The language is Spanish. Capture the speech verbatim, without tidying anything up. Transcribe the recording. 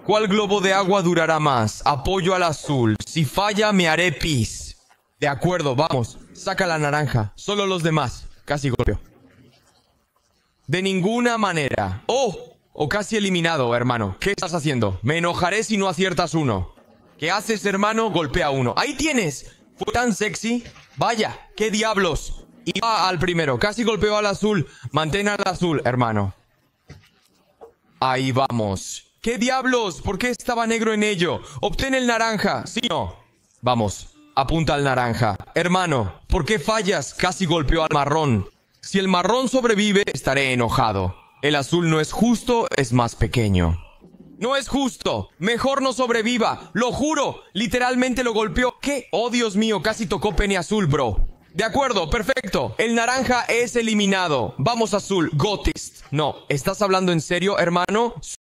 ¿Cuál globo de agua durará más? Apoyo al azul. Si falla, me haré pis. De acuerdo, vamos. Saca la naranja. Solo los demás. Casi golpeó. De ninguna manera. ¡Oh! O casi eliminado, hermano. ¿Qué estás haciendo? Me enojaré si no aciertas uno. ¿Qué haces, hermano? Golpea uno. ¡Ahí tienes! Fue tan sexy. Vaya, qué diablos. Y va al primero. Casi golpeó al azul. Mantén al azul, hermano. Ahí vamos. ¿Qué diablos? ¿Por qué estaba negro en ello? Obtén el naranja. ¿Sí o no? Vamos. Apunta al naranja. Hermano, ¿por qué fallas? Casi golpeó al marrón. Si el marrón sobrevive, estaré enojado. El azul no es justo, es más pequeño. No es justo. Mejor no sobreviva. Lo juro. Literalmente lo golpeó. ¿Qué? Oh, Dios mío. Casi tocó pene azul, bro. De acuerdo. Perfecto. El naranja es eliminado. Vamos, azul. Gotist. No. ¿Estás hablando en serio, hermano?